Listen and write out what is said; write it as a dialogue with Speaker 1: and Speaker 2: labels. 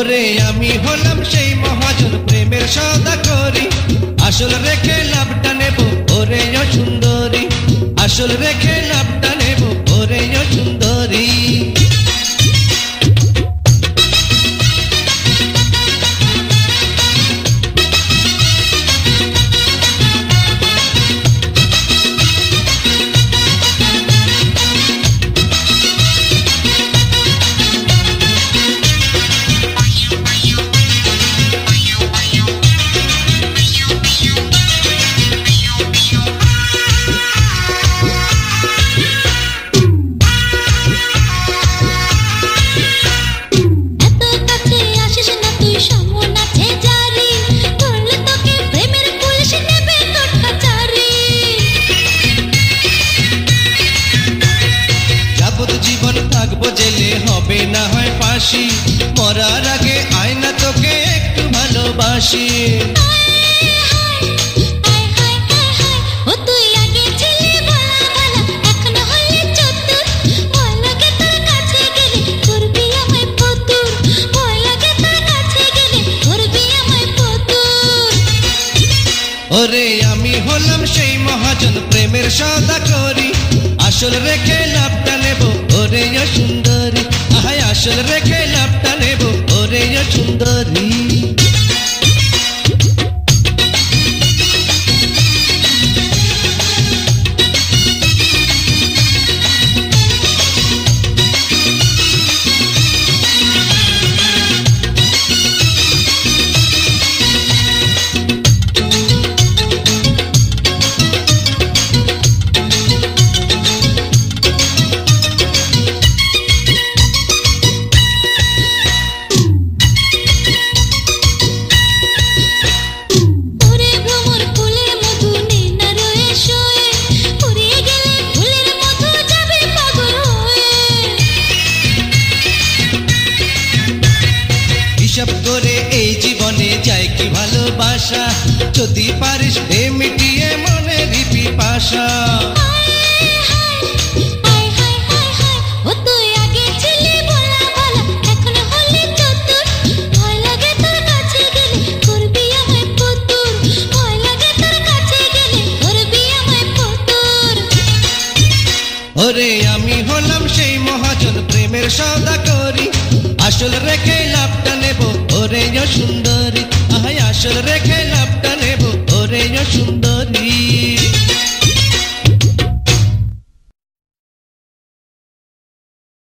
Speaker 1: ওরে আমি হলাম সেই মহাজন প্রেমের সওদা করি, আসল রেখে লাভটা নেব ওরে ও সুন্দরী, আসল রেখে লাভটা নেব ওরে ও সুন্দরী। হবে না হয় ফাঁসি, মরার আগে আয়না তোকে একটু ভালোবাসি। ওরে আমি হলাম সেই মহাজন প্রেমের সওদা করি, আসল রেখে লাভটা নেব ওরে ও সুন্দরী, আহাই আসল রেখে লাভটা নেব ওরে ও সুন্দরী। হিসাব করে এই জীবনে যায় কি ভালোবাসা, যদি পারিস এ মিটিয়ে মনেরই পিপাসা। ওরে আমি হলাম সেই মহাজন প্রেমের সওদা করি, আসল রেখে লাভটা নেব ওরে ও সুন্দরী, আহাই আসল রেখে